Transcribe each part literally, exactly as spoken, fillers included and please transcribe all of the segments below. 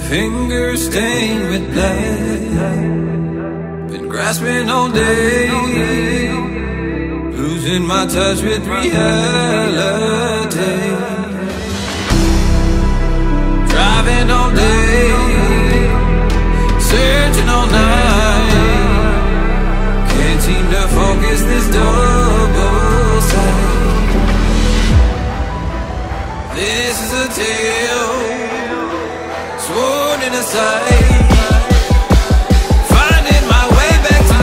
Fingers stained with blood, been grasping all day, losing my touch with reality. Driving all day, searching all night, can't seem to focus this double sight. This is a tale sworn in a sight, finding my way back to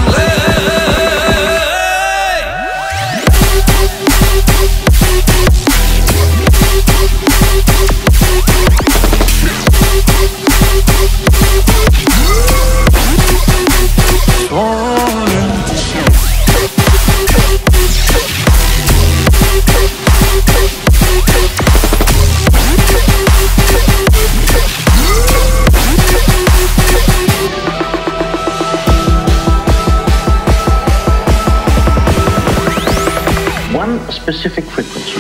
specific frequency.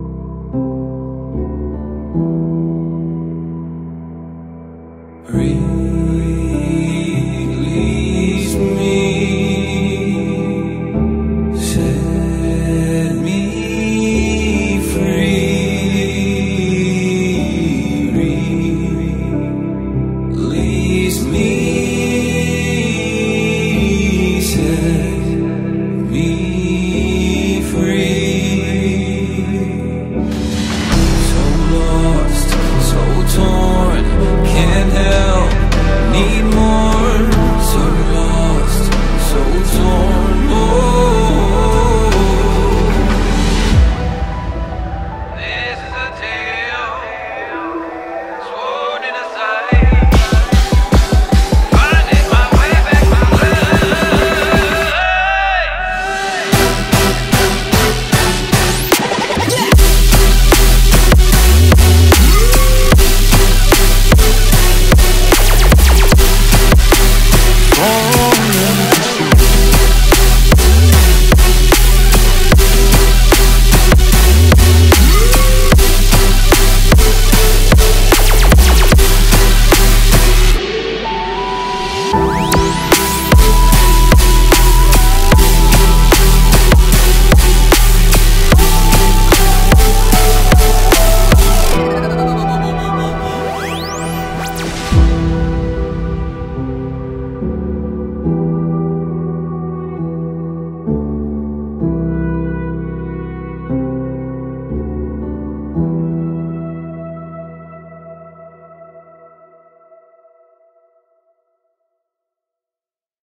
Breathe.